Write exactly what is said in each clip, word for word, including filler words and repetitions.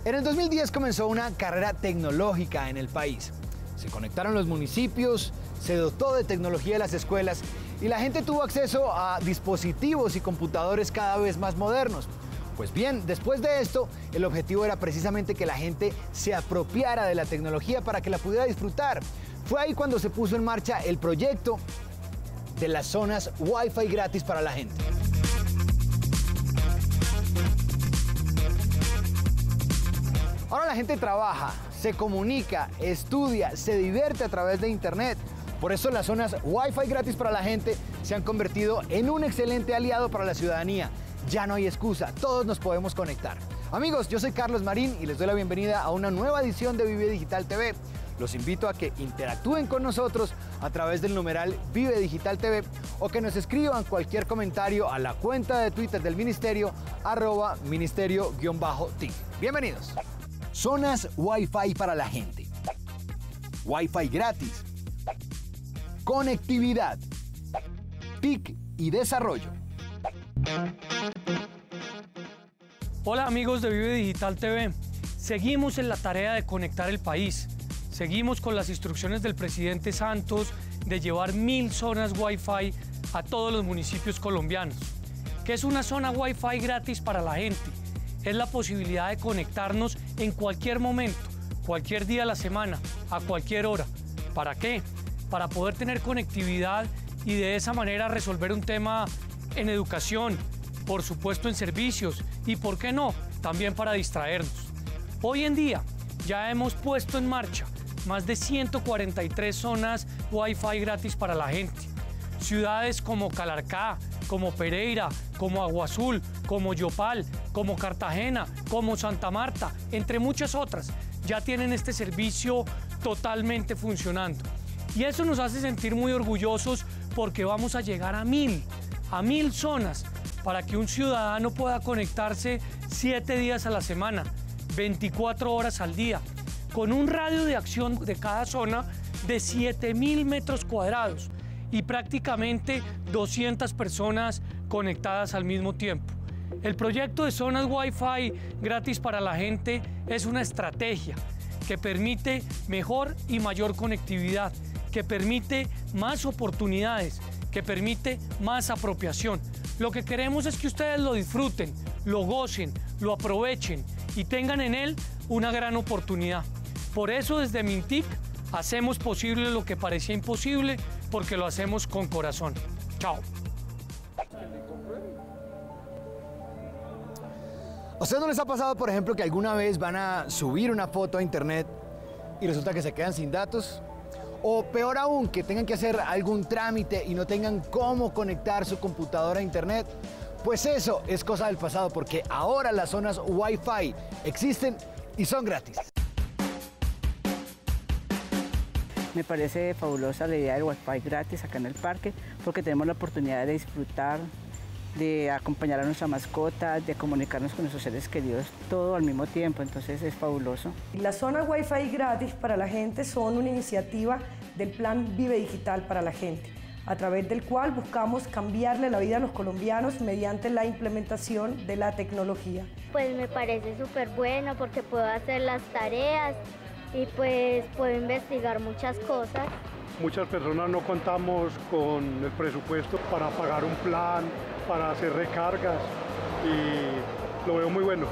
En el dos mil diez comenzó una carrera tecnológica en el país. Se conectaron los municipios, se dotó de tecnología las escuelas y la gente tuvo acceso a dispositivos y computadores cada vez más modernos. Pues bien, después de esto, el objetivo era precisamente que la gente se apropiara de la tecnología para que la pudiera disfrutar. Fue ahí cuando se puso en marcha el proyecto de las zonas Wi-Fi gratis para la gente. Ahora la gente trabaja, se comunica, estudia, se divierte a través de Internet. Por eso las zonas Wi-Fi gratis para la gente se han convertido en un excelente aliado para la ciudadanía. Ya no hay excusa, todos nos podemos conectar. Amigos, yo soy Carlos Marín y les doy la bienvenida a una nueva edición de Vive Digital T V. Los invito a que interactúen con nosotros a través del numeral Vive Digital T V o que nos escriban cualquier comentario a la cuenta de Twitter del Ministerio, arroba ministerio-tic. Bienvenidos. Zonas Wi-Fi para la gente. Wi-Fi gratis. Conectividad. T I C y desarrollo. Hola amigos de Vive Digital T V. Seguimos en la tarea de conectar el país. Seguimos con las instrucciones del presidente Santos de llevar mil zonas Wi-Fi a todos los municipios colombianos. ¿Qué es una zona Wi-Fi gratis para la gente? Es la posibilidad de conectarnos en cualquier momento, cualquier día de la semana, a cualquier hora. ¿Para qué? Para poder tener conectividad y de esa manera resolver un tema en educación, por supuesto en servicios y, ¿por qué no?, también para distraernos. Hoy en día ya hemos puesto en marcha más de ciento cuarenta y tres zonas Wi-Fi gratis para la gente. Ciudades como Calarcá, como Pereira, como Agua Azul, como Yopal, como Cartagena, como Santa Marta, entre muchas otras, ya tienen este servicio totalmente funcionando. Y eso nos hace sentir muy orgullosos porque vamos a llegar a mil, a mil zonas para que un ciudadano pueda conectarse siete días a la semana, veinticuatro horas al día, con un radio de acción de cada zona de siete mil metros cuadrados y prácticamente doscientas personas conectadas al mismo tiempo. El proyecto de zonas Wi-Fi gratis para la gente es una estrategia que permite mejor y mayor conectividad, que permite más oportunidades, que permite más apropiación. Lo que queremos es que ustedes lo disfruten, lo gocen, lo aprovechen y tengan en él una gran oportunidad. Por eso desde Mintic hacemos posible lo que parecía imposible, porque lo hacemos con corazón. Chao. ¿A ustedes no les ha pasado, por ejemplo, que alguna vez van a subir una foto a internet y resulta que se quedan sin datos? O peor aún, que tengan que hacer algún trámite y no tengan cómo conectar su computadora a internet. Pues eso es cosa del pasado, porque ahora las zonas Wi-Fi existen y son gratis. Me parece fabulosa la idea del Wi-Fi gratis acá en el parque, porque tenemos la oportunidad de disfrutar, de acompañar a nuestra mascota, de comunicarnos con nuestros seres queridos, todo al mismo tiempo, entonces es fabuloso. Las zonas Wi-Fi gratis para la gente son una iniciativa del Plan Vive Digital para la gente, a través del cual buscamos cambiarle la vida a los colombianos mediante la implementación de la tecnología. Pues me parece súper bueno porque puedo hacer las tareas y pues puedo investigar muchas cosas. Muchas personas no contamos con el presupuesto para pagar un plan, para hacer recargas y lo veo muy bueno.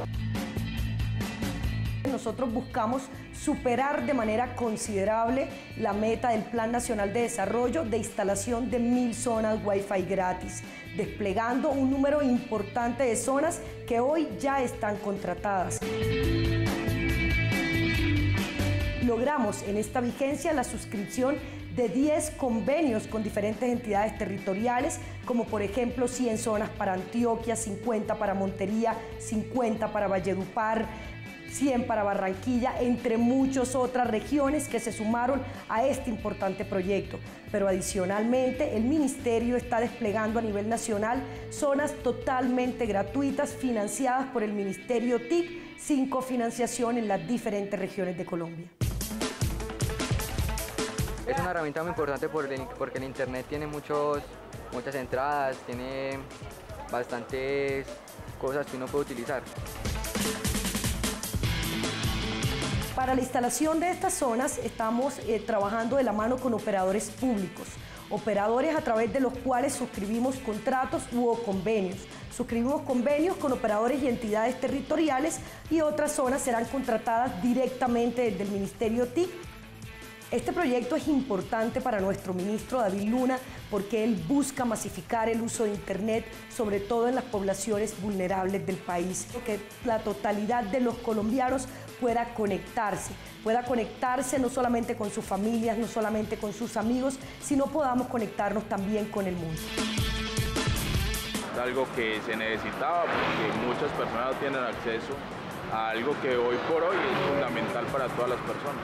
Nosotros buscamos superar de manera considerable la meta del Plan Nacional de Desarrollo de instalación de mil zonas Wi-Fi gratis, desplegando un número importante de zonas que hoy ya están contratadas. Logramos en esta vigencia la suscripción de diez convenios con diferentes entidades territoriales, como por ejemplo cien zonas para Antioquia, cincuenta para Montería, cincuenta para Valledupar, cien para Barranquilla, entre muchas otras regiones que se sumaron a este importante proyecto. Pero adicionalmente, el Ministerio está desplegando a nivel nacional zonas totalmente gratuitas financiadas por el Ministerio T I C, sin cofinanciación en las diferentes regiones de Colombia. Es una herramienta muy importante porque el Internet tiene muchos, muchas entradas, tiene bastantes cosas que uno puede utilizar. Para la instalación de estas zonas estamos eh, trabajando de la mano con operadores públicos, operadores a través de los cuales suscribimos contratos u convenios. Suscribimos convenios con operadores y entidades territoriales y otras zonas serán contratadas directamente desde el Ministerio T I C. Este proyecto es importante para nuestro ministro David Luna porque él busca masificar el uso de Internet, sobre todo en las poblaciones vulnerables del país, que la totalidad de los colombianos pueda conectarse, pueda conectarse no solamente con sus familias, no solamente con sus amigos, sino podamos conectarnos también con el mundo. Algo que se necesitaba porque muchas personas no tienen acceso a algo que hoy por hoy es fundamental para todas las personas.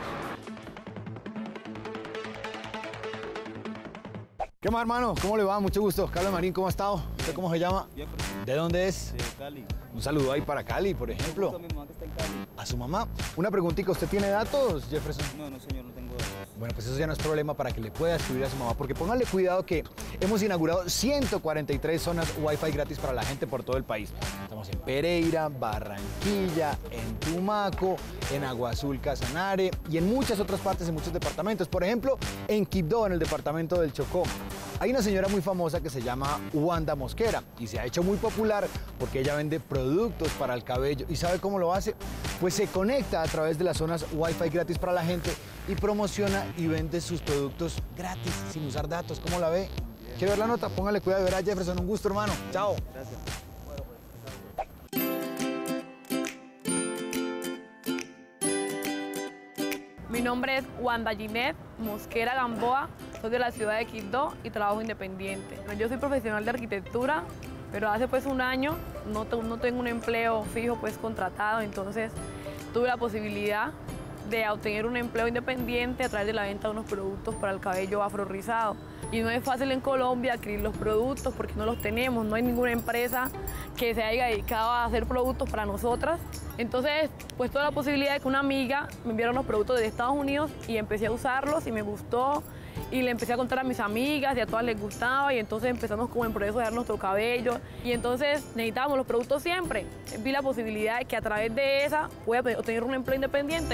¿Qué más, hermano? ¿Cómo le va? Mucho gusto. Carlos Marín, ¿cómo ha estado? ¿Usted cómo se llama? Bien, profesor. ¿De dónde es? De Cali. Un saludo ahí para Cali, por ejemplo. A mi mamá que está en Cali. A su mamá. Una preguntita, ¿usted tiene datos, Jefferson? No, no, señor, no tengo datos. Bueno, pues eso ya no es problema para que le pueda escribir a su mamá, porque pónganle cuidado que hemos inaugurado ciento cuarenta y tres zonas Wi-Fi gratis para la gente por todo el país. Estamos en Pereira, Barranquilla, en Tumaco, en Agua Azul, Casanare y en muchas otras partes, en muchos departamentos. Por ejemplo, en Quibdó, en el departamento del Chocó. Hay una señora muy famosa que se llama Wanda Mosquera y se ha hecho muy popular porque ella vende productos para el cabello. ¿Y sabe cómo lo hace? Pues se conecta a través de las zonas Wi-Fi gratis para la gente y promociona y vende sus productos gratis, sin usar datos. ¿Cómo la ve? ¿Quiere ver la nota? Póngale cuidado. Verá, Jefferson, un gusto, hermano. Chao. Gracias. Mi nombre es Wanda Ginette Mosquera Gamboa, soy de la ciudad de Quibdó y trabajo independiente. Yo soy profesional de arquitectura, pero hace pues un año no, no tengo un empleo fijo pues contratado, entonces tuve la posibilidad de obtener un empleo independiente a través de la venta de unos productos para el cabello afro rizado. Y no es fácil en Colombia adquirir los productos porque no los tenemos, no hay ninguna empresa que se haya dedicado a hacer productos para nosotras. Entonces, pues tuve la posibilidad de que una amiga me enviara los productos desde Estados Unidos y empecé a usarlos y me gustó. Y le empecé a contar a mis amigas y a todas les gustaba y entonces empezamos como en proceso de dar nuestro cabello y entonces necesitábamos los productos siempre. Vi la posibilidad de que a través de esa pueda obtener un empleo independiente.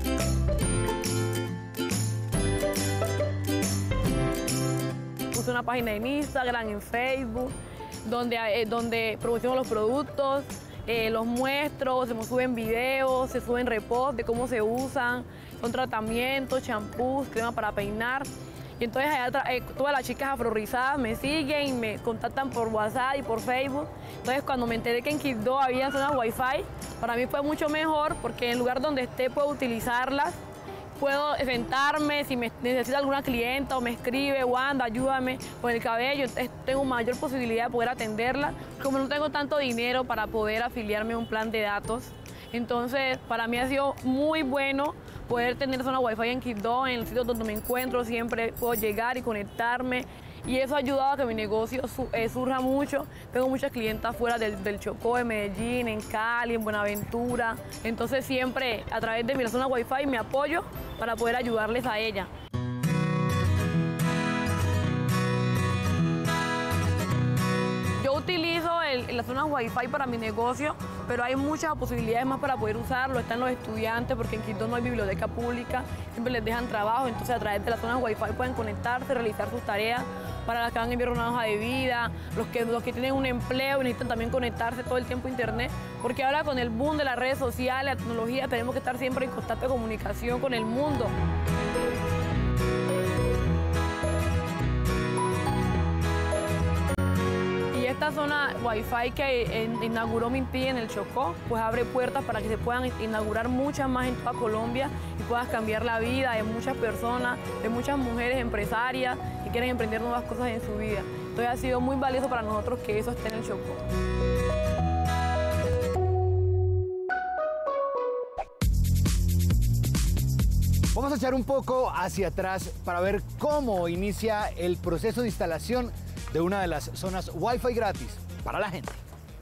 Puse una página en Instagram, en Facebook, donde, eh, donde promociono los productos, eh, los muestro, se me suben videos, se suben reposts de cómo se usan, son tratamientos, champús, crema para peinar. Y entonces allá, eh, todas las chicas afrorizadas me siguen, me contactan por WhatsApp y por Facebook. Entonces cuando me enteré que en Quibdó había zonas Wi-Fi, para mí fue mucho mejor porque en el lugar donde esté puedo utilizarlas. Puedo sentarme, si me necesita alguna clienta o me escribe, Wanda, ayúdame con el cabello, entonces tengo mayor posibilidad de poder atenderla. Como no tengo tanto dinero para poder afiliarme a un plan de datos, entonces para mí ha sido muy bueno poder tener zona Wi-Fi en Quibdó, en el sitio donde me encuentro, siempre puedo llegar y conectarme. Y eso ha ayudado a que mi negocio su, eh, surja mucho. Tengo muchas clientas fuera del, del Chocó, de Medellín, en Cali, en Buenaventura. Entonces siempre a través de mi zona Wi-Fi me apoyo para poder ayudarles a ella. Yo utilizo el, la zona Wi-Fi para mi negocio, pero hay muchas posibilidades más para poder usarlo. Están los estudiantes, porque en Quibdó no hay biblioteca pública, siempre les dejan trabajo, entonces a través de las zonas Wi-Fi pueden conectarse, realizar sus tareas. Para las que van a enviar una hoja de vida, los que, los que tienen un empleo y necesitan también conectarse todo el tiempo a internet, porque ahora con el boom de las redes sociales, la tecnología, tenemos que estar siempre en constante comunicación con el mundo. Y esta zona Wi-Fi que inauguró Minpi en el Chocó, pues abre puertas para que se puedan inaugurar muchas más en toda Colombia y puedas cambiar la vida de muchas personas, de muchas mujeres empresarias que quieren emprender nuevas cosas en su vida. Entonces ha sido muy valioso para nosotros que eso esté en el Chocó. Vamos a echar un poco hacia atrás para ver cómo inicia el proceso de instalación de una de las zonas Wi-Fi gratis para la gente.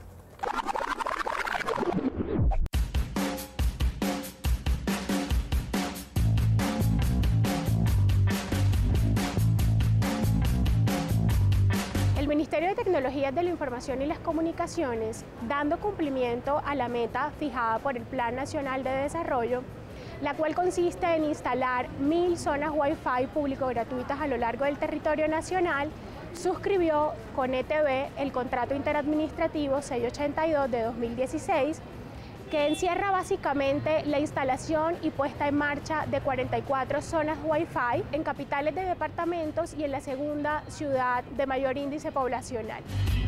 El Ministerio de Tecnologías de la Información y las Comunicaciones, dando cumplimiento a la meta fijada por el Plan Nacional de Desarrollo, la cual consiste en instalar mil zonas Wi-Fi público gratuitas a lo largo del territorio nacional, suscribió con E T V el contrato interadministrativo seiscientos ochenta y dos de dos mil dieciséis, que encierra básicamente la instalación y puesta en marcha de cuarenta y cuatro zonas Wi-Fi en capitales de departamentos y en la segunda ciudad de mayor índice poblacional.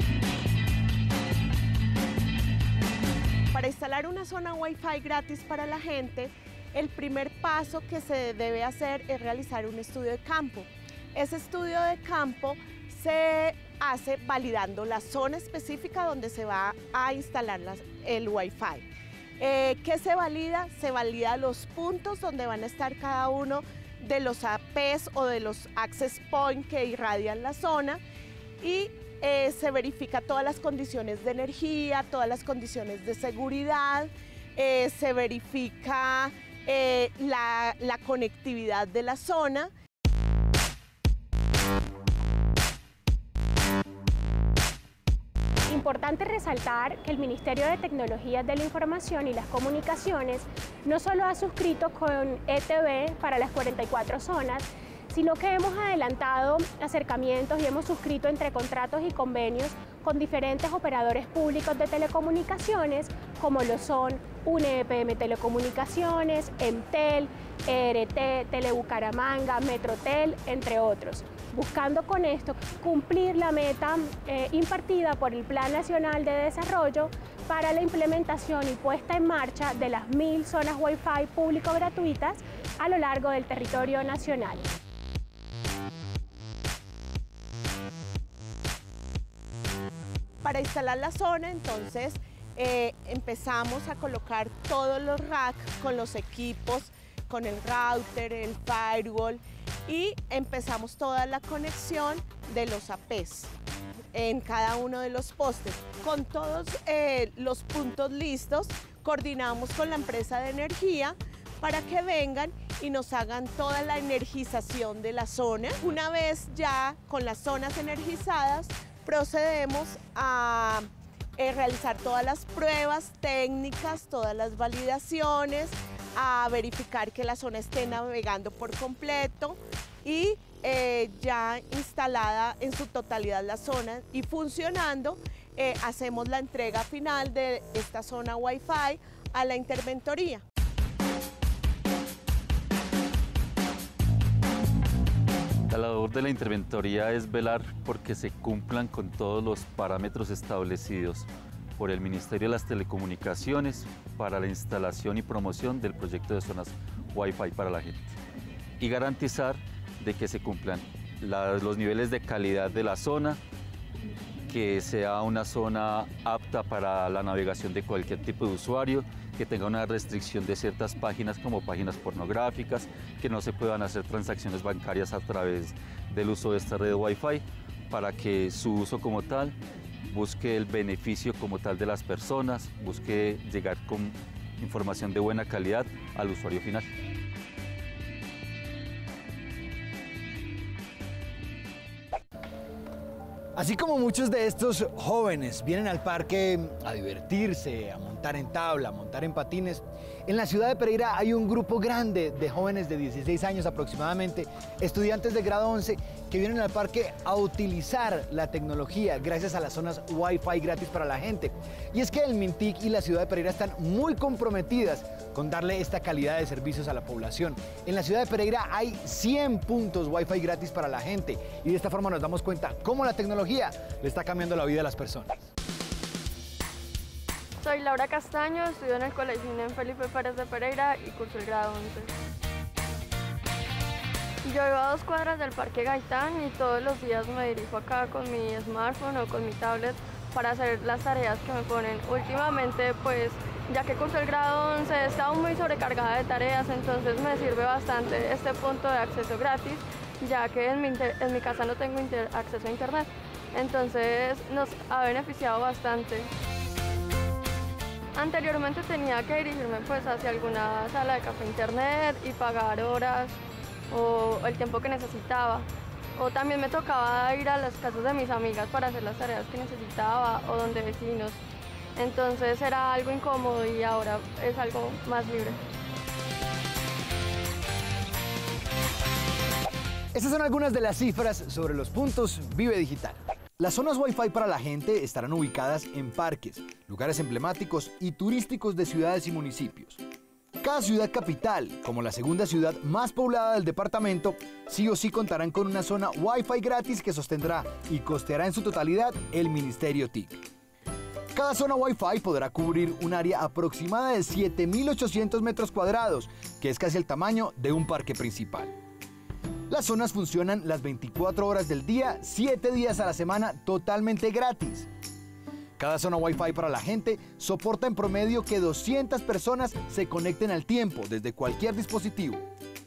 Para instalar una zona Wi-Fi gratis para la gente, el primer paso que se debe hacer es realizar un estudio de campo. Ese estudio de campo se hace validando la zona específica donde se va a instalar las, el Wi-Fi. Eh, ¿Qué se valida? Se valida los puntos donde van a estar cada uno de los A Pes o de los access points que irradian la zona y eh, se verifica todas las condiciones de energía, todas las condiciones de seguridad, eh, se verifica eh, la, la conectividad de la zona. Importante resaltar que el Ministerio de Tecnologías de la Información y las Comunicaciones no solo ha suscrito con E T V para las cuarenta y cuatro zonas, sino que hemos adelantado acercamientos y hemos suscrito entre contratos y convenios con diferentes operadores públicos de telecomunicaciones, como lo son U N E P M Telecomunicaciones, Emtel, E R T, Telebucaramanga, Metrotel, entre otros, buscando con esto cumplir la meta eh, impartida por el Plan Nacional de Desarrollo para la implementación y puesta en marcha de las mil zonas Wi-Fi público gratuitas a lo largo del territorio nacional. Para instalar la zona, entonces, eh, empezamos a colocar todos los racks con los equipos, con el router, el firewall, y empezamos toda la conexión de los A Pes en cada uno de los postes. Con todos eh, los puntos listos, coordinamos con la empresa de energía para que vengan y nos hagan toda la energización de la zona. Una vez ya con las zonas energizadas, procedemos a eh, realizar todas las pruebas técnicas, todas las validaciones, a verificar que la zona esté navegando por completo y eh, ya instalada en su totalidad la zona y funcionando, eh, hacemos la entrega final de esta zona Wi-Fi a la interventoría. La labor de la interventoría es velar porque se cumplan con todos los parámetros establecidos por el Ministerio de las Telecomunicaciones para la instalación y promoción del proyecto de zonas Wi-Fi para la gente y garantizar de que se cumplan la, los niveles de calidad de la zona, que sea una zona apta para la navegación de cualquier tipo de usuario, que tenga una restricción de ciertas páginas como páginas pornográficas, que no se puedan hacer transacciones bancarias a través del uso de esta red Wi-Fi, para que su uso como tal busque el beneficio como tal de las personas, busque llegar con información de buena calidad al usuario final. Así como muchos de estos jóvenes vienen al parque a divertirse, a montar en tabla, a montar en patines, en la ciudad de Pereira hay un grupo grande de jóvenes de dieciséis años aproximadamente, estudiantes de grado once, que vienen al parque a utilizar la tecnología gracias a las zonas Wi-Fi gratis para la gente. Y es que el Mintic y la ciudad de Pereira están muy comprometidas con darle esta calidad de servicios a la población. En la ciudad de Pereira hay cien puntos Wi-Fi gratis para la gente y de esta forma nos damos cuenta cómo la tecnología le está cambiando la vida a las personas. Soy Laura Castaño, estudio en el Colegio Inés Felipe Pérez de Pereira y curso el grado once. Yo vivo a dos cuadras del Parque Gaitán y todos los días me dirijo acá con mi smartphone o con mi tablet para hacer las tareas que me ponen. Últimamente, pues, ya que curso el grado once, he estado muy sobrecargada de tareas, entonces me sirve bastante este punto de acceso gratis, ya que en mi, en mi casa no tengo inter, acceso a internet. Entonces nos ha beneficiado bastante. Anteriormente tenía que dirigirme pues hacia alguna sala de café internet y pagar horas o el tiempo que necesitaba. O también me tocaba ir a las casas de mis amigas para hacer las tareas que necesitaba o donde vecinos. Entonces era algo incómodo y ahora es algo más libre. Estas son algunas de las cifras sobre los puntos Vive Digital. Las zonas Wi-Fi para la gente estarán ubicadas en parques, lugares emblemáticos y turísticos de ciudades y municipios. Cada ciudad capital, como la segunda ciudad más poblada del departamento, sí o sí contarán con una zona Wi-Fi gratis que sostendrá y costeará en su totalidad el Ministerio T I C. Cada zona Wi-Fi podrá cubrir un área aproximada de siete mil ochocientos metros cuadrados, que es casi el tamaño de un parque principal. Las zonas funcionan las veinticuatro horas del día, siete días a la semana, totalmente gratis. Cada zona Wi-Fi para la gente soporta en promedio que doscientas personas se conecten al tiempo desde cualquier dispositivo.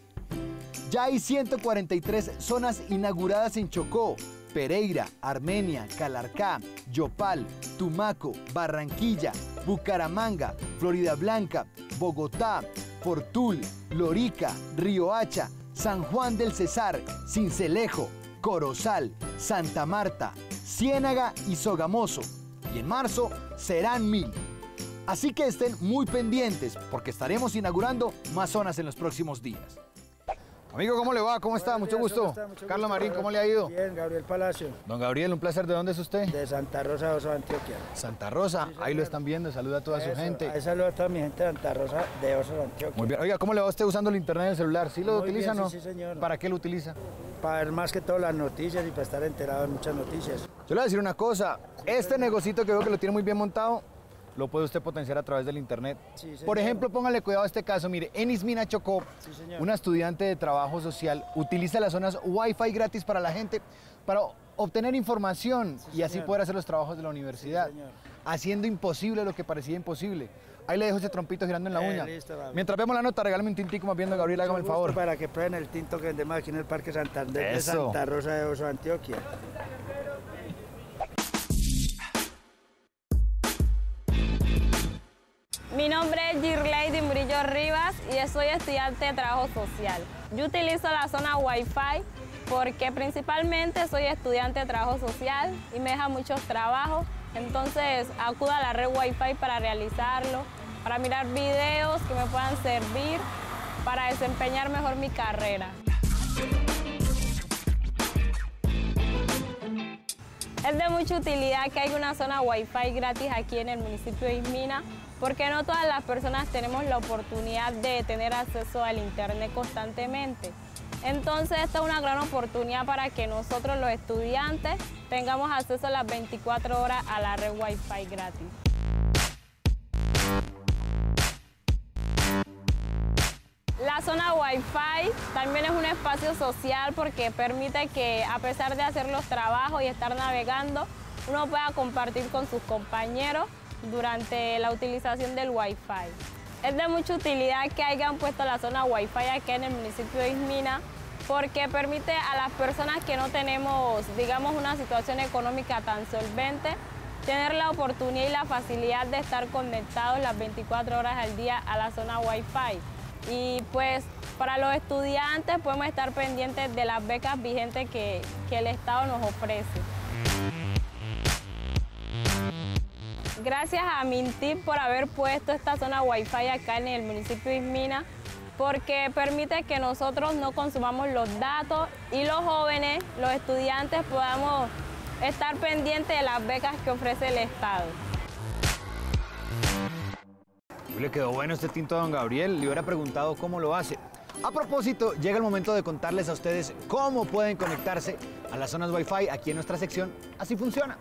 Ya hay ciento cuarenta y tres zonas inauguradas en Chocó, Pereira, Armenia, Calarcá, Yopal, Tumaco, Barranquilla, Bucaramanga, Floridablanca, Bogotá, Fortul, Lorica, Riohacha, San Juan del Cesar, Sincelejo, Corozal, Santa Marta, Ciénaga y Sogamoso. Y en marzo serán mil. Así que estén muy pendientes porque estaremos inaugurando más zonas en los próximos días. Amigo, ¿cómo le va? ¿Cómo está? Buenos Mucho días, gusto. ¿cómo está? Mucho Carlos gusto. Marín, ¿cómo le ha ido? Bien, Gabriel Palacio. Don Gabriel, un placer. ¿De dónde es usted? De Santa Rosa, Oso, Antioquia. Santa Rosa, Sí, ahí lo están viendo. Saluda a toda Eso, su gente. Ahí saludo a toda mi gente de Santa Rosa, de Oso, Antioquia. Muy bien. Oiga, ¿cómo le va usted usando el internet en el celular? ¿Sí lo Muy utiliza o bien, no? sí, sí, señor. ¿Para qué lo utiliza? Para ver más que todo las noticias y para estar enterado de muchas noticias. Yo le voy a decir una cosa. Este negocito que veo que lo tiene muy bien montado, lo puede usted potenciar a través del internet. Sí, señor. Por ejemplo, póngale cuidado a este caso. Mire, Enis Mina Chocó, Sí, señor. una estudiante de trabajo social, utiliza las zonas Wi-Fi gratis para la gente para obtener información Sí, y así señor. poder hacer los trabajos de la universidad, Sí, señor. haciendo imposible lo que parecía imposible. Ahí le dejo ese trompito girando en la Eh, uña. listo, Gabriel. Mientras vemos la nota, regálame un tintico más viendo, Gabriel, hágame el Mucho favor. gusto Para que prueben el tinto que vendemos aquí en el Parque Santander de Eso. Santa Rosa de Oso, Antioquia. Mi nombre es Girlady Murillo Rivas y soy estudiante de trabajo social. Yo utilizo la zona Wi-Fi porque principalmente soy estudiante de trabajo social y me deja muchos trabajos. Entonces acudo a la red Wi-Fi para realizarlo, para mirar videos que me puedan servir para desempeñar mejor mi carrera. Es de mucha utilidad que haya una zona Wi-Fi gratis aquí en el municipio de Ismina, porque no todas las personas tenemos la oportunidad de tener acceso al internet constantemente. Entonces esta es una gran oportunidad para que nosotros los estudiantes tengamos acceso a las veinticuatro horas a la red Wi-Fi gratis. La zona Wi-Fi también es un espacio social porque permite que, a pesar de hacer los trabajos y estar navegando, uno pueda compartir con sus compañeros durante la utilización del Wi-Fi. Es de mucha utilidad que hayan puesto la zona Wi-Fi aquí en el municipio de Ismina porque permite a las personas que no tenemos, digamos, una situación económica tan solvente, tener la oportunidad y la facilidad de estar conectados las veinticuatro horas al día a la zona Wi-Fi. Y pues para los estudiantes podemos estar pendientes de las becas vigentes que, que el Estado nos ofrece. Gracias a Mintip por haber puesto esta zona Wi-Fi acá en el municipio de Ismina, porque permite que nosotros no consumamos los datos y los jóvenes, los estudiantes, podamos estar pendientes de las becas que ofrece el Estado. Le quedó bueno este tinto a don Gabriel, le hubiera preguntado cómo lo hace. A propósito, llega el momento de contarles a ustedes cómo pueden conectarse a las zonas Wi-Fi aquí en nuestra sección Así Funciona.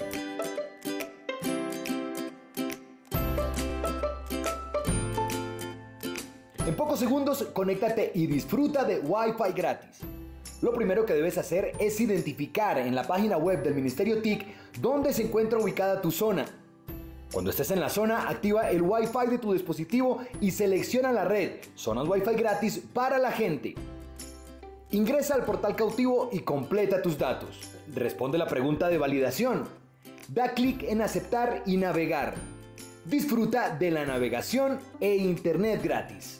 En pocos segundos, conéctate y disfruta de Wi-Fi gratis. Lo primero que debes hacer es identificar en la página web del Ministerio T I C dónde se encuentra ubicada tu zona. Cuando estés en la zona, activa el Wi-Fi de tu dispositivo y selecciona la red Zonas Wi-Fi gratis para la gente. Ingresa al portal cautivo y completa tus datos. Responde la pregunta de validación. Da clic en aceptar y navegar. Disfruta de la navegación e internet gratis.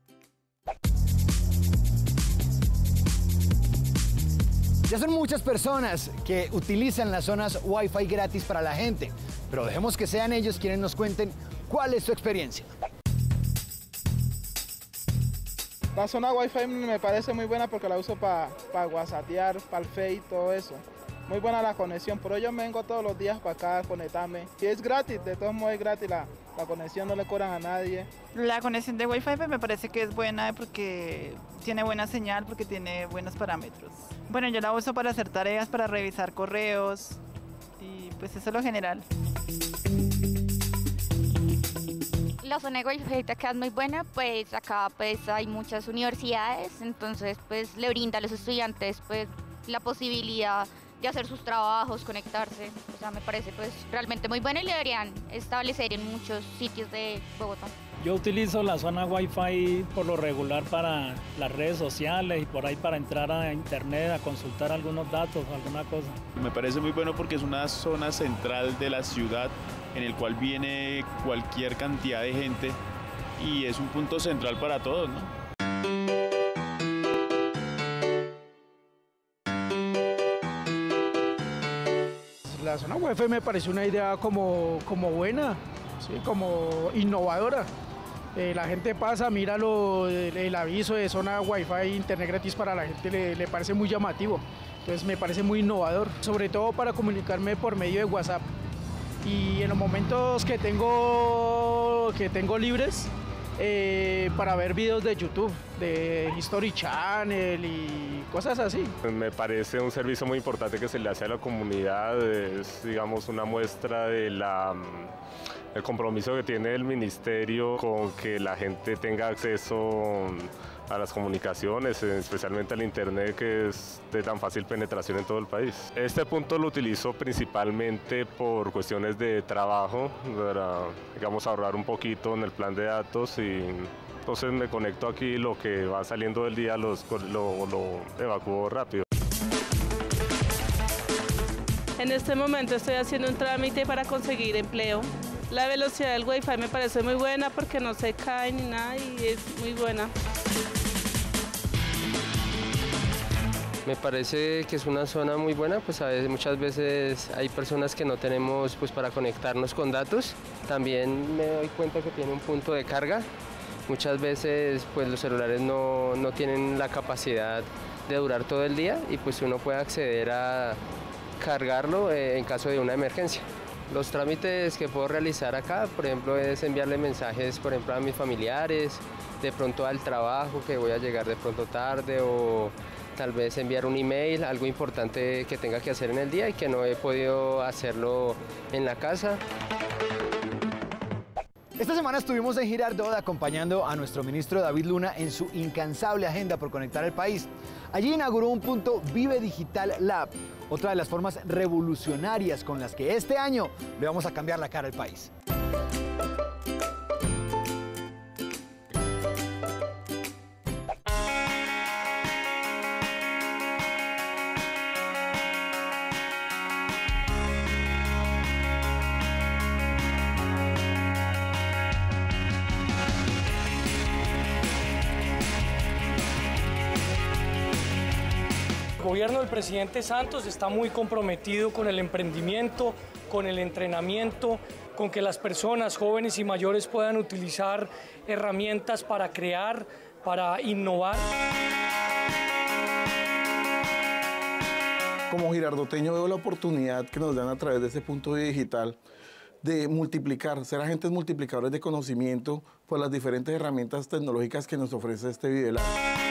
Ya son muchas personas que utilizan las zonas Wi-Fi gratis para la gente, pero dejemos que sean ellos quienes nos cuenten cuál es su experiencia. La zona Wi-Fi me parece muy buena porque la uso para pa whatsappear, para el Face y todo eso. Muy buena la conexión, pero yo me vengo todos los días para acá a conectarme. Y es gratis, de todos modos es gratis la, la conexión, no le cobran a nadie. La conexión de Wi-Fi me parece que es buena porque tiene buena señal, porque tiene buenos parámetros. Bueno, yo la uso para hacer tareas, para revisar correos y pues eso es lo general. La zona de Wi-Fi de acá es muy buena, pues acá pues hay muchas universidades, entonces pues le brinda a los estudiantes pues la posibilidad de hacer sus trabajos, conectarse, o sea, me parece pues realmente muy bueno y lo deberían establecer en muchos sitios de Bogotá. Yo utilizo la zona Wi-Fi por lo regular para las redes sociales y por ahí para entrar a internet a consultar algunos datos o alguna cosa. Me parece muy bueno porque es una zona central de la ciudad en el cual viene cualquier cantidad de gente y es un punto central para todos, ¿no? La zona Wi-Fi me parece una idea como, como buena, ¿sí? Como innovadora. Eh, la gente pasa, mira lo, el, el aviso de zona Wi-Fi, internet gratis para la gente, le, le parece muy llamativo. Entonces me parece muy innovador, sobre todo para comunicarme por medio de WhatsApp. Y en los momentos que tengo, que tengo libres, eh, para ver videos de YouTube, de History Channel y cosas así. Me parece un servicio muy importante que se le hace a la comunidad, es digamos una muestra de la, el compromiso que tiene el ministerio con que la gente tenga acceso a las comunicaciones, especialmente al internet que es de tan fácil penetración en todo el país. Este punto lo utilizo principalmente por cuestiones de trabajo, para digamos ahorrar un poquito en el plan de datos y entonces me conecto aquí, lo que va saliendo del día los, lo, lo evacúo rápido. En este momento estoy haciendo un trámite para conseguir empleo. La velocidad del Wi-Fi me parece muy buena porque no se cae ni nada y es muy buena. Me parece que es una zona muy buena, pues a veces, muchas veces hay personas que no tenemos pues para conectarnos con datos. También me doy cuenta que tiene un punto de carga. Muchas veces pues los celulares no, no tienen la capacidad de durar todo el día y pues uno puede acceder a cargarlo eh, en caso de una emergencia. Los trámites que puedo realizar acá, por ejemplo, es enviarle mensajes, por ejemplo, a mis familiares, de pronto al trabajo, que voy a llegar de pronto tarde, o tal vez enviar un email, algo importante que tenga que hacer en el día y que no he podido hacerlo en la casa. Esta semana estuvimos en Girardot acompañando a nuestro ministro David Luna en su incansable agenda por conectar el país. Allí inauguró un punto Vive Digital Lab, otra de las formas revolucionarias con las que este año le vamos a cambiar la cara al país. El gobierno del presidente Santos está muy comprometido con el emprendimiento, con el entrenamiento, con que las personas jóvenes y mayores puedan utilizar herramientas para crear, para innovar. Como girardoteño veo la oportunidad que nos dan a través de ese punto digital de multiplicar, ser agentes multiplicadores de conocimiento por las diferentes herramientas tecnológicas que nos ofrece este Vivelab.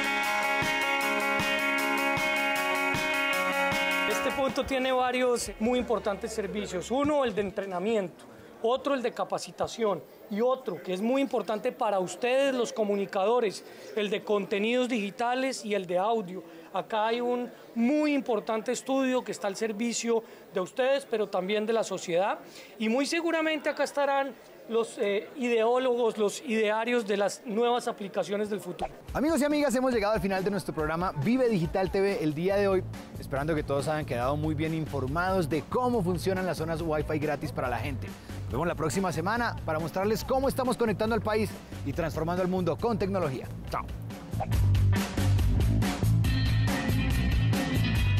Este punto tiene varios muy importantes servicios. Uno, el de entrenamiento, otro, el de capacitación y otro, que es muy importante para ustedes los comunicadores, el de contenidos digitales y el de audio. Acá hay un muy importante estudio que está al servicio de ustedes, pero también de la sociedad. Y muy seguramente acá estarán los eh, ideólogos, los idearios de las nuevas aplicaciones del futuro. Amigos y amigas, hemos llegado al final de nuestro programa Vive Digital T V el día de hoy, esperando que todos hayan quedado muy bien informados de cómo funcionan las zonas Wi-Fi gratis para la gente. Nos vemos la próxima semana para mostrarles cómo estamos conectando al país y transformando el mundo con tecnología. Chao.